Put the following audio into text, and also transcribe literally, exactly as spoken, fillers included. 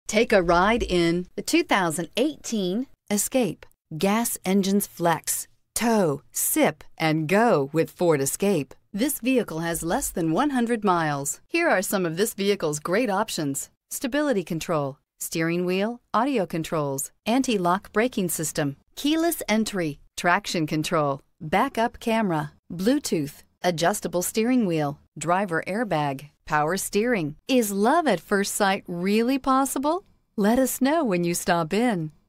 Take a ride in the two thousand eighteen Escape. Gas engines flex, tow, sip, and go with Ford Escape. This vehicle has less than one hundred miles. Here are some of this vehicle's great options: stability control, steering wheel audio controls, anti-lock braking system, keyless entry, traction control, backup camera, Bluetooth, adjustable steering wheel, driver airbag, power steering. Is love at first sight really possible? Let us know when you stop in.